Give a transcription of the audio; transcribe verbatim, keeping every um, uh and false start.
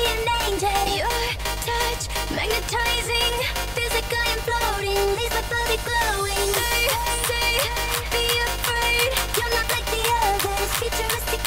an angel. Your touch, magnetizing, physically imploding, leaves my body glowing. Say, say, be afraid, you're not like the others. Futuristic